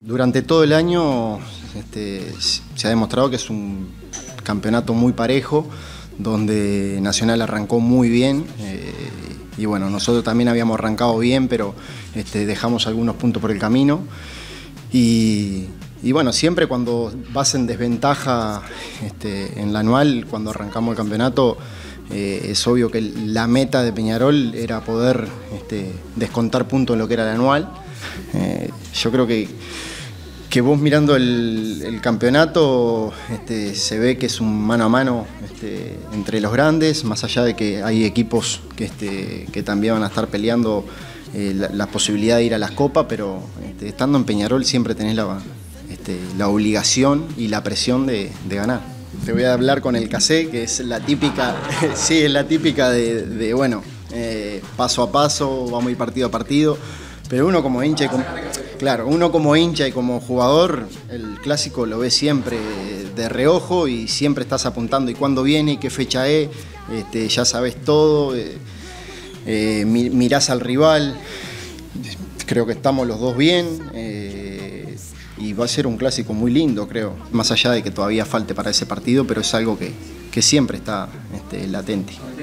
Durante todo el año se ha demostrado que es un campeonato muy parejo, donde Nacional arrancó muy bien y bueno, nosotros también habíamos arrancado bien, pero dejamos algunos puntos por el camino y bueno, siempre cuando vas en desventaja en la anual, cuando arrancamos el campeonato, es obvio que la meta de Peñarol era poder descontar puntos en lo que era el anual. Yo creo que vos mirando el campeonato se ve que es un mano a mano entre los grandes, más allá de que hay equipos que también van a estar peleando la posibilidad de ir a las copas, pero estando en Peñarol siempre tenés la obligación y la presión de ganar. Te voy a hablar con el casé, que es la típica, sí, es la típica de bueno, paso a paso, vamos a ir partido a partido, pero uno como hincha y como jugador, el clásico lo ves siempre de reojo y siempre estás apuntando y cuándo viene y qué fecha es, ya sabes todo, mirás al rival, creo que estamos los dos bien. Y va a ser un clásico muy lindo, creo, más allá de que todavía falte para ese partido, pero es algo que siempre está latente.